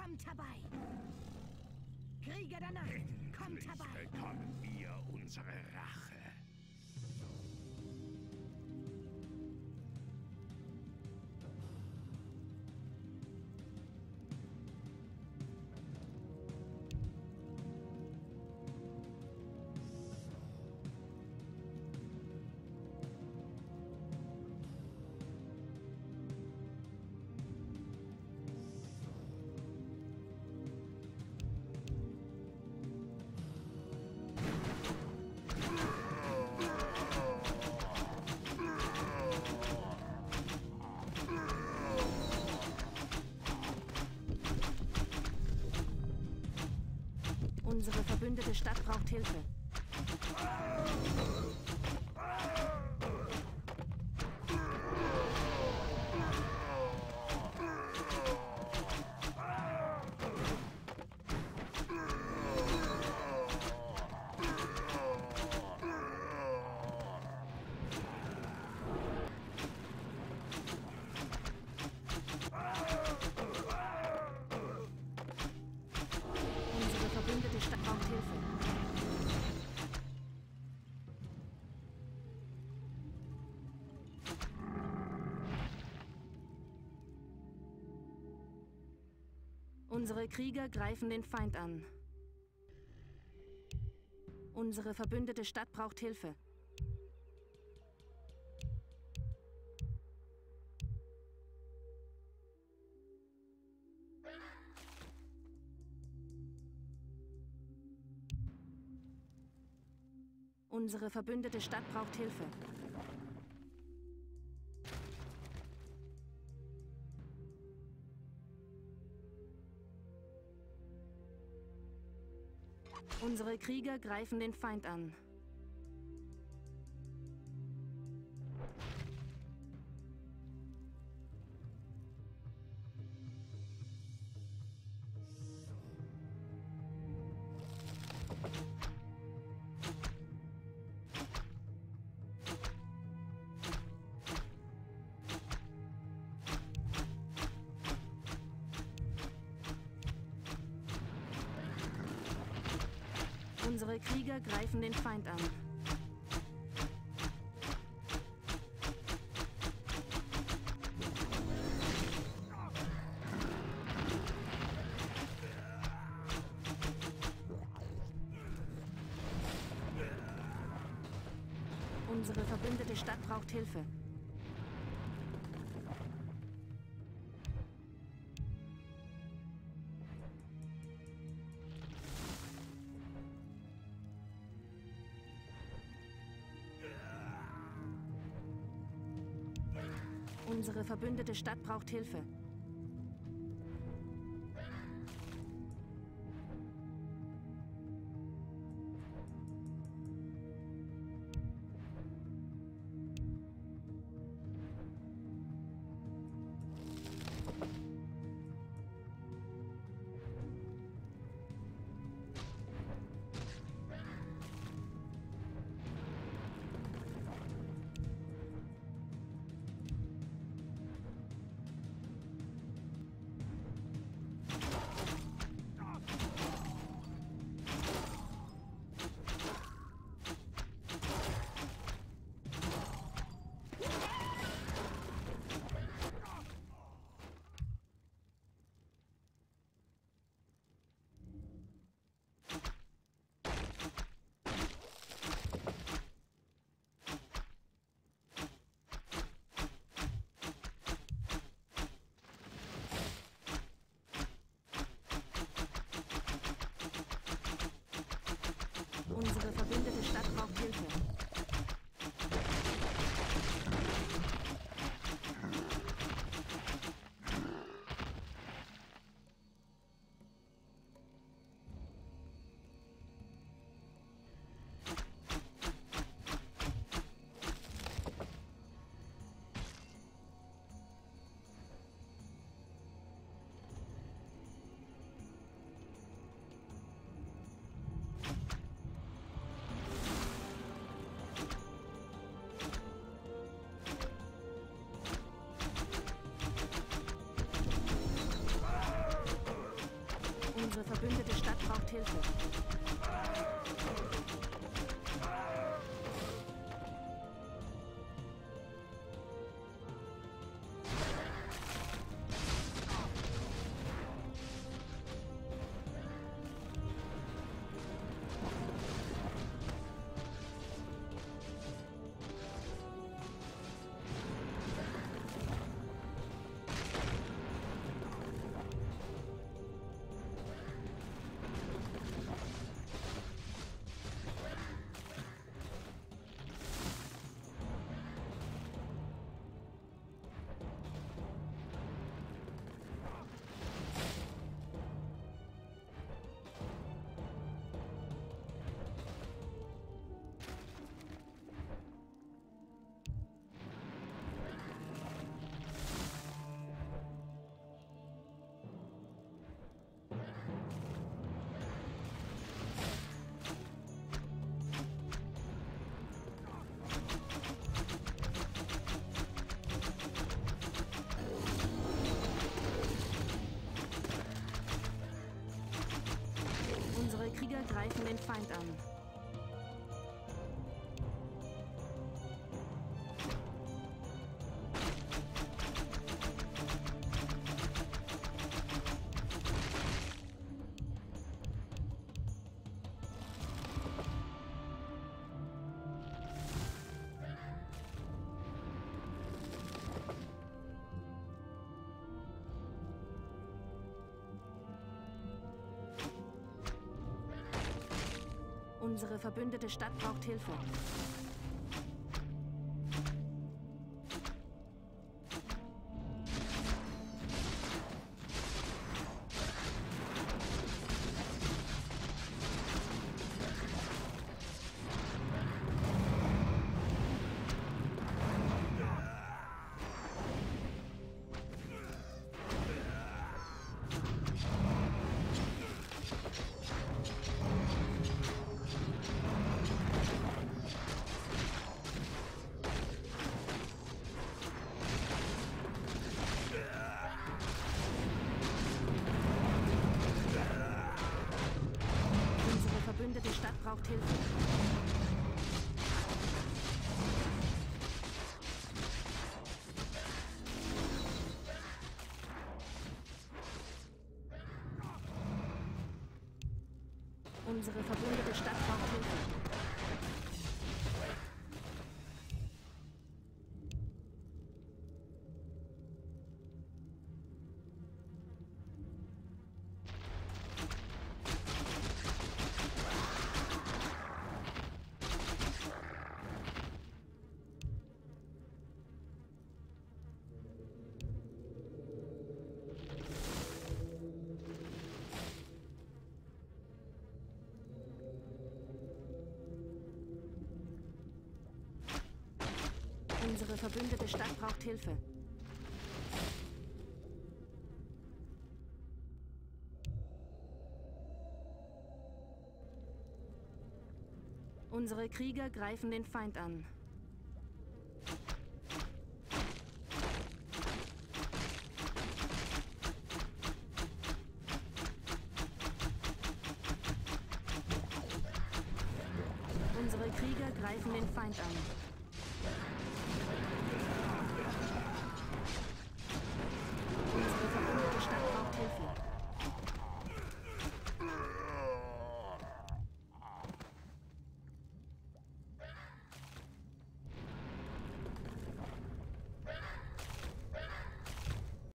kommt herbei! Krieger der Nacht, kommt herbei! Bekommen wir unsere Rache. Unsere verbündete Stadt braucht Hilfe. Unsere verbündete Stadt braucht Hilfe. Unsere Krieger greifen den Feind an. Unsere verbündete Stadt braucht Hilfe. Unsere verbündete Stadt braucht Hilfe. Unsere Krieger greifen den Feind an. Unsere Krieger greifen den Feind an. Unsere verbündete Stadt braucht Hilfe. Unsere verbündete Stadt braucht Hilfe. Unsere verbündete Stadt braucht Hilfe. Unsere Krieger greifen den Feind an. Unsere verbündete Stadt braucht Hilfe. Die Stadt braucht Hilfe. Unsere verbündete Stadt braucht Hilfe. Unsere verbündete Stadt braucht Hilfe. Unsere Krieger greifen den Feind an. Unsere Krieger greifen den Feind an.